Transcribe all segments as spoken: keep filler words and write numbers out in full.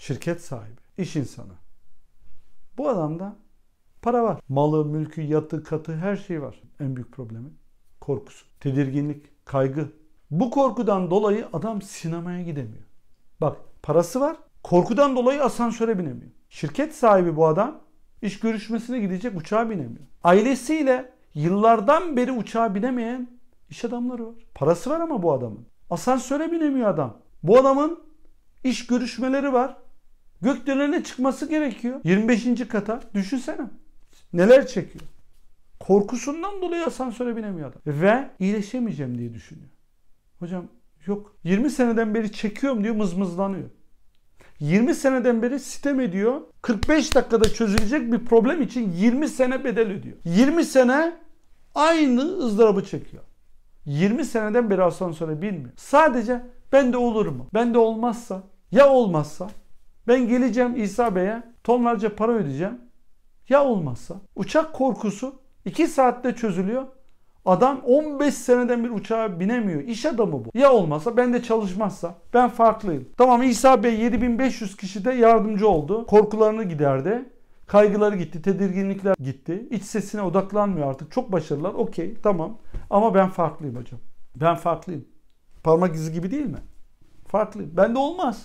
şirket sahibi, iş insanı. Bu adamda para var. Malı, mülkü, yatı, katı her şey var. En büyük problemi korkusu, tedirginlik, kaygı. Bu korkudan dolayı adam sinemaya gidemiyor. Bak, parası var. Korkudan dolayı asansöre binemiyor. Şirket sahibi bu adam. İş görüşmesine gidecek, uçağa binemiyor. Ailesiyle yıllardan beri uçağa binemeyen iş adamları var. Parası var ama bu adamın. Asansöre binemiyor adam. Bu adamın iş görüşmeleri var. Gökdelene çıkması gerekiyor. yirmi beşinci kata. Düşünsene. Neler çekiyor. Korkusundan dolayı asansöre binemiyor adam. Ve iyileşemeyeceğim diye düşünüyor. Hocam yok. yirmi seneden beri çekiyorum diyor, mızmızlanıyor. yirmi seneden beri sitem ediyor. kırk beş dakikada çözülecek bir problem için yirmi sene bedel ödüyor. yirmi sene aynı ızdırabı çekiyor. yirmi seneden beri asansöre binmiyor. Sadece ben de olur mu? Ben de olmazsa? Ya olmazsa? Ben geleceğim İsa Bey'e tonlarca para ödeyeceğim. Ya olmazsa? Uçak korkusu iki saatte çözülüyor. Adam on beş seneden bir uçağa binemiyor. İş adamı bu. Ya olmazsa, ben de çalışmazsa, ben farklıyım. Tamam, İsa Bey yedi bin beş yüz kişide yardımcı oldu. Korkularını giderdi. Kaygıları gitti, tedirginlikler gitti. İç sesine odaklanmıyor artık. Çok başarılılar. Okey, tamam. Ama ben farklıyım hocam. Ben farklıyım. Parmak izi gibi değil mi? Farklıyım. Ben de olmaz.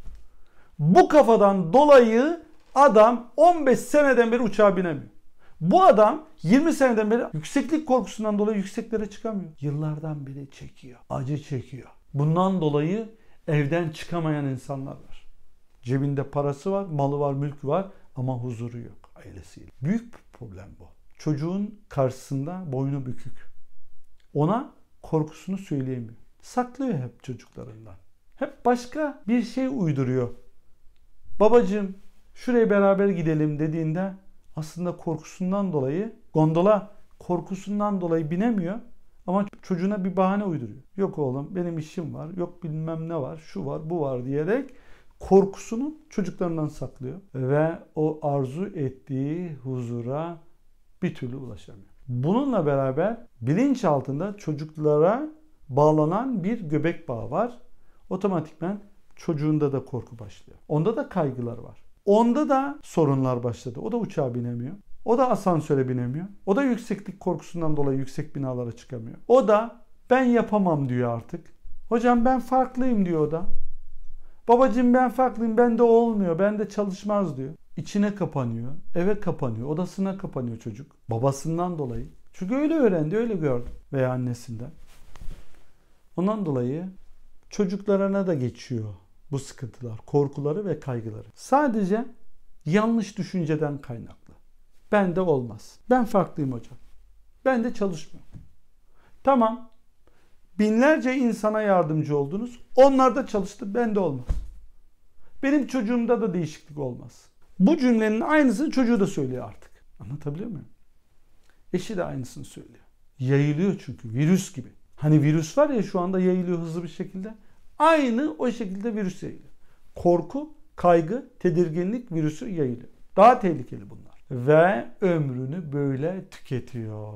Bu kafadan dolayı adam on beş seneden beri uçağa binemiyor. Bu adam yirmi seneden beri yükseklik korkusundan dolayı yükseklere çıkamıyor. Yıllardan beri çekiyor. Acı çekiyor. Bundan dolayı evden çıkamayan insanlar var. Cebinde parası var, malı var, mülkü var ama huzuru yok ailesiyle. Büyük bir problem bu. Çocuğun karşısında boynu bükük. Ona korkusunu söyleyemiyor. Saklıyor hep çocuklarından. Hep başka bir şey uyduruyor. Babacığım şuraya beraber gidelim dediğinde aslında korkusundan dolayı, gondola korkusundan dolayı binemiyor ama çocuğuna bir bahane uyduruyor. Yok oğlum benim işim var, yok bilmem ne var, şu var, bu var diyerek korkusunu çocuklarından saklıyor. Ve o arzu ettiği huzura bir türlü ulaşamıyor. Bununla beraber bilinç altında çocuklara bağlanan bir göbek bağı var. Otomatikman çocuğunda da korku başlıyor. Onda da kaygılar var. Onda da sorunlar başladı. O da uçağa binemiyor. O da asansöre binemiyor. O da yükseklik korkusundan dolayı yüksek binalara çıkamıyor. O da ben yapamam diyor artık. Hocam ben farklıyım diyor o da. Babacığım ben farklıyım, bende olmuyor, bende çalışmaz diyor. İçine kapanıyor, eve kapanıyor, odasına kapanıyor çocuk. Babasından dolayı. Çünkü öyle öğrendi, öyle gördü. Veya annesinden. Ondan dolayı çocuklarına da geçiyor bu sıkıntılar, korkuları ve kaygıları. Sadece yanlış düşünceden kaynaklı. Bende olmaz. Ben farklıyım hocam. Ben de çalışmıyor. Tamam. Binlerce insana yardımcı oldunuz. Onlar da çalıştı. Bende olmaz. Benim çocuğumda da değişiklik olmaz. Bu cümlenin aynısını çocuğu da söylüyor artık. Anlatabiliyor muyum? Eşi de aynısını söylüyor. Yayılıyor çünkü. Virüs gibi. Hani virüs var ya şu anda yayılıyor hızlı bir şekilde. Aynı o şekilde virüs yayılıyor. Korku, kaygı, tedirginlik virüsü yayılıyor. Daha tehlikeli bunlar. Ve ömrünü böyle tüketiyor.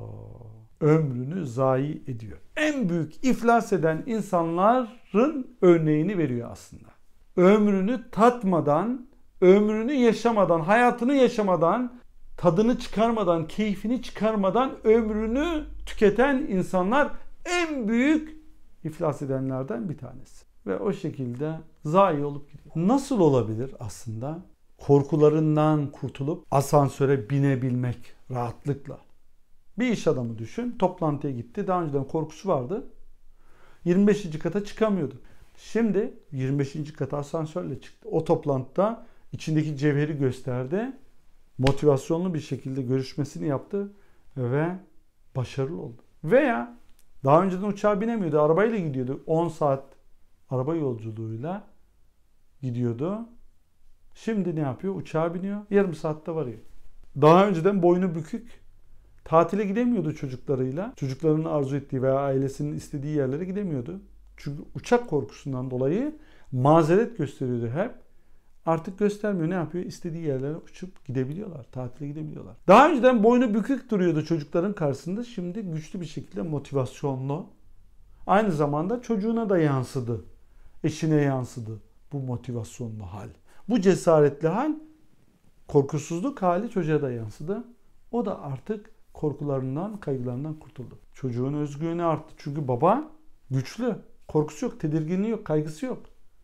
Ömrünü zayi ediyor. En büyük iflas eden insanların örneğini veriyor aslında. Ömrünü tatmadan, ömrünü yaşamadan, hayatını yaşamadan, tadını çıkarmadan, keyfini çıkarmadan ömrünü tüketen insanlar en büyük iflas edenlerden bir tanesi. Ve o şekilde zayi olup gidiyor. Nasıl olabilir aslında? Korkularından kurtulup asansöre binebilmek rahatlıkla. Bir iş adamı düşün. Toplantıya gitti. Daha önceden korkusu vardı. yirmi beşinci kata çıkamıyordu. Şimdi yirmi beşinci kata asansörle çıktı. O toplantıda içindeki cevheri gösterdi. Motivasyonlu bir şekilde görüşmesini yaptı ve başarılı oldu. Veya daha önceden uçağa binemiyordu. Arabayla gidiyordu. on saat araba yolculuğuyla gidiyordu. Şimdi ne yapıyor? Uçağa biniyor. Yarım saatte varıyor. Daha önceden boynu bükük. Tatile gidemiyordu çocuklarıyla. Çocuklarının arzu ettiği veya ailesinin istediği yerlere gidemiyordu. Çünkü uçak korkusundan dolayı mazeret gösteriyordu hep. Artık göstermiyor. Ne yapıyor? İstediği yerlere uçup gidebiliyorlar. Tatile gidebiliyorlar. Daha önceden boynu bükük duruyordu çocukların karşısında. Şimdi güçlü bir şekilde motivasyonlu. Aynı zamanda çocuğuna da yansıdı. Eşine yansıdı bu motivasyonlu hal. Bu cesaretli hal, korkusuzluk hali çocuğa da yansıdı. O da artık korkularından, kaygılarından kurtuldu. Çocuğun özgüveni arttı. Çünkü baba güçlü. Korkusu yok, tedirginliği yok, kaygısı yok.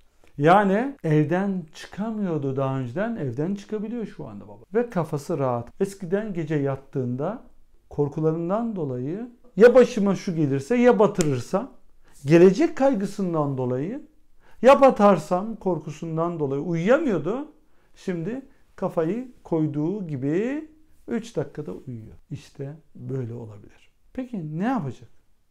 Yani evden çıkamıyordu daha önceden, evden çıkabiliyor şu anda baba. Ve kafası rahat. Eskiden gece yattığında korkularından dolayı ya başıma şu gelirse, ya batırırsa, gelecek kaygısından dolayı, ya batarsam korkusundan dolayı uyuyamıyordu. Şimdi kafayı koyduğu gibi üç dakikada uyuyor. İşte böyle olabilir. Peki ne yapacak?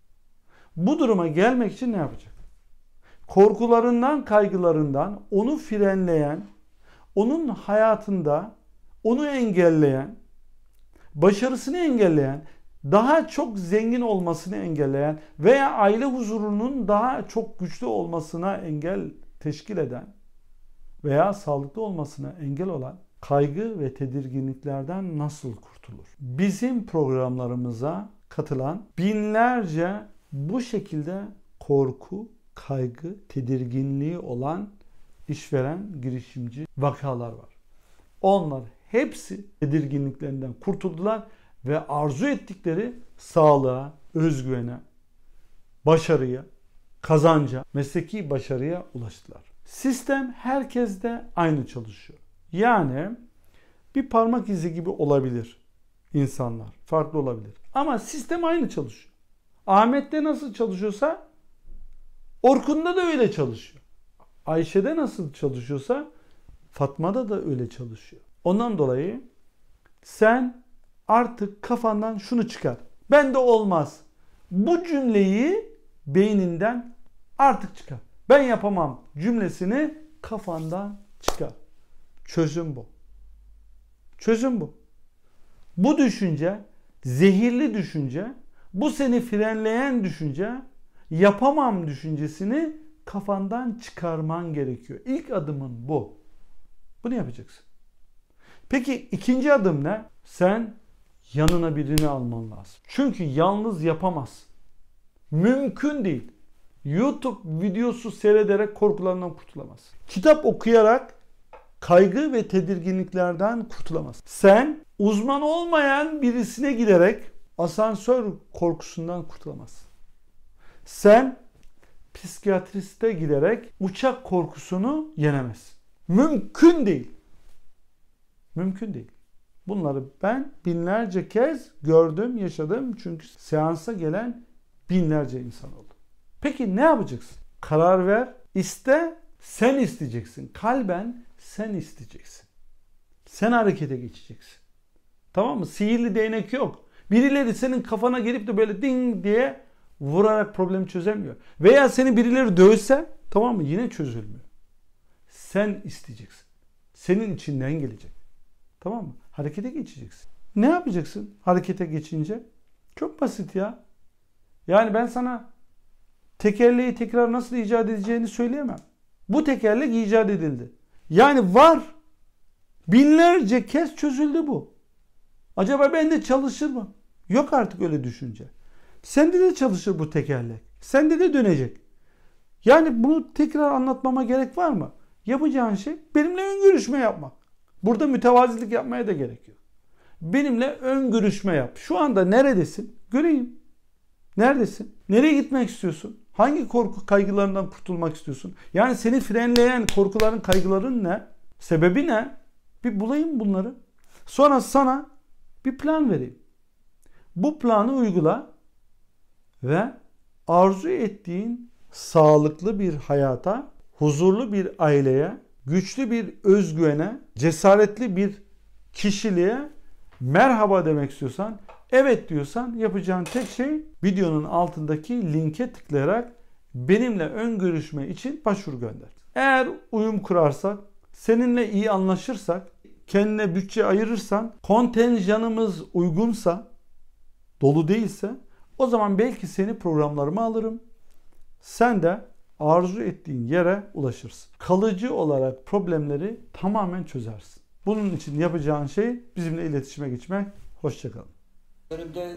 Bu duruma gelmek için ne yapacak? Korkularından, kaygılarından onu frenleyen, onun hayatında onu engelleyen, başarısını engelleyen, daha çok zengin olmasını engelleyen veya aile huzurunun daha çok güçlü olmasına engel teşkil eden veya sağlıklı olmasına engel olan kaygı ve tedirginliklerden nasıl kurtulur? Bizim programlarımıza katılan binlerce bu şekilde korku, kaygı, tedirginliği olan işveren, girişimci vakalar var. Onlar hepsi tedirginliklerinden kurtuldular ve arzu ettikleri sağlığa, özgüvene, başarıya, kazanca, mesleki başarıya ulaştılar. Sistem herkeste aynı çalışıyor. Yani bir parmak izi gibi olabilir insanlar. Farklı olabilir. Ama sistem aynı çalışıyor. Ahmet'te nasıl çalışıyorsa Orkun'da da öyle çalışıyor. Ayşe'de nasıl çalışıyorsa Fatma'da da öyle çalışıyor. Ondan dolayı sen artık kafandan şunu çıkar. Ben de olmaz. Bu cümleyi beyninden artık çıkar. Ben yapamam cümlesini kafandan çıkar. Çözüm bu. Çözüm bu. Bu düşünce, zehirli düşünce, bu seni frenleyen düşünce, yapamam düşüncesini kafandan çıkarman gerekiyor. İlk adımın bu. Bunu yapacaksın. Peki ikinci adım ne? Sen yanına birini alman lazım. Çünkü yalnız yapamazsın. Mümkün değil. YouTube videosu seyrederek korkularından kurtulamazsın. Kitap okuyarak kaygı ve tedirginliklerden kurtulamazsın. Sen uzman olmayan birisine giderek asansör korkusundan kurtulamazsın. Sen psikiyatriste giderek uçak korkusunu yenemezsin. Mümkün değil. Mümkün değil. Bunları ben binlerce kez gördüm, yaşadım. Çünkü seansa gelen binlerce insan oldu. Peki ne yapacaksın? Karar ver, iste, sen isteyeceksin. Kalben sen isteyeceksin. Sen harekete geçeceksin. Tamam mı? Sihirli değnek yok. Birileri senin kafana gelip de böyle ding diye vurarak problemi çözemiyor. Veya seni birileri dövse, tamam mı? Yine çözülmüyor. Sen isteyeceksin. Senin içinden gelecek. Tamam mı? Harekete geçeceksin. Ne yapacaksın harekete geçince? Çok basit ya. Yani ben sana tekerleği tekrar nasıl icat edeceğini söyleyemem. Bu tekerlek icat edildi. Yani var. Binlerce kez çözüldü bu. Acaba bende çalışır mı? Yok artık öyle düşünce. Sende de çalışır bu tekerlek. Sende de dönecek. Yani bunu tekrar anlatmama gerek var mı? Yapacağın şey benimle ön görüşme yapmak. Burada mütevazilik yapmaya da gerek yok. Benimle ön görüşme yap. Şu anda neredesin? Göreyim. Neredesin? Nereye gitmek istiyorsun? Hangi korku kaygılarından kurtulmak istiyorsun? Yani seni frenleyen korkuların, kaygıların ne? Sebebi ne? Bir bulayım bunları. Sonra sana bir plan vereyim. Bu planı uygula ve arzu ettiğin sağlıklı bir hayata, huzurlu bir aileye, güçlü bir özgüvene, cesaretli bir kişiliğe merhaba demek istiyorsan, evet diyorsan yapacağın tek şey videonun altındaki linke tıklayarak benimle ön görüşme için başvuru gönder. Eğer uyum kurarsak, seninle iyi anlaşırsak, kendine bütçe ayırırsan, kontenjanımız uygunsa, dolu değilse o zaman belki seni programlarıma alırım. Sen de arzu ettiğin yere ulaşırsın. Kalıcı olarak problemleri tamamen çözersin. Bunun için yapacağın şey bizimle iletişime geçmek. Hoşça kalın. Önümde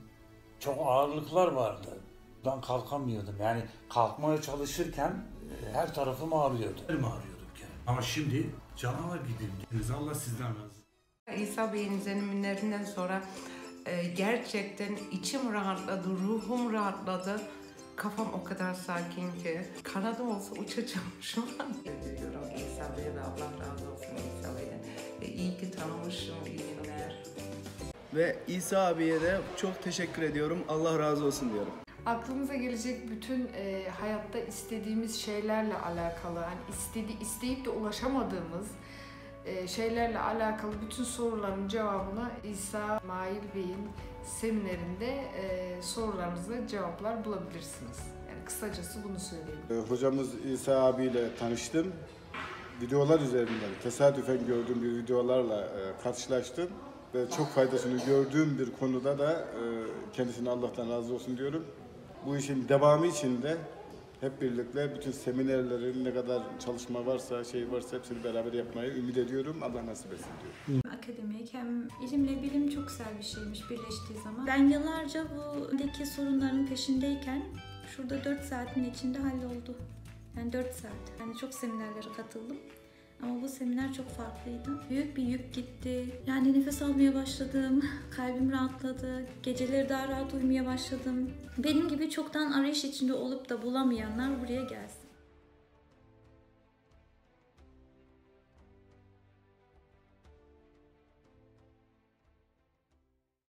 çok ağırlıklar vardı. Ben kalkamıyordum. Yani kalkmaya çalışırken her tarafım ağrıyordu. Elim ağrıyordu bir kere. Ama şimdi canavar gibiyim. Allah sizden razı olsun. İsa Bey'in zeminlerinden sonra e, gerçekten içim rahatladı, ruhum rahatladı. Kafam o kadar sakin ki kanadım olsa uçacağım şu an. Diyorum İsa Bey'e de Allah razı olsun İsa Bey'den. E, iyi ki tanımışım, iyi günler. Ve İsa abiye de çok teşekkür ediyorum. Allah razı olsun diyorum. Aklımıza gelecek bütün e, hayatta istediğimiz şeylerle alakalı, hani istedi, isteyip de ulaşamadığımız e, şeylerle alakalı bütün soruların cevabını İsa Mail Bey'in seminerinde e, sorularınıza cevaplar bulabilirsiniz. Yani kısacası bunu söyleyeyim. Hocamız İsa abiyle tanıştım. Videolar üzerinden tesadüfen gördüğüm bir videolarla e, karşılaştım. Ve çok faydasını gördüğüm bir konuda da e, kendisine Allah'tan razı olsun diyorum. Bu işin devamı için de hep birlikte bütün seminerlerin ne kadar çalışma varsa, şey varsa hepsini beraber yapmayı ümit ediyorum. Allah nasip etsin diyorum. Akademik hem ilimle bilim çok güzel bir şeymiş birleştiği zaman. Ben yıllarca bu deki sorunların peşindeyken şurada dört saatin içinde halloldu. Yani dört saat. Yani çok seminerlere katıldım. Ama bu seminer çok farklıydı. Büyük bir yük gitti. Yani nefes almaya başladım. Kalbim rahatladı. Geceleri daha rahat uyumaya başladım. Benim gibi çoktan arayış içinde olup da bulamayanlar buraya gelsin.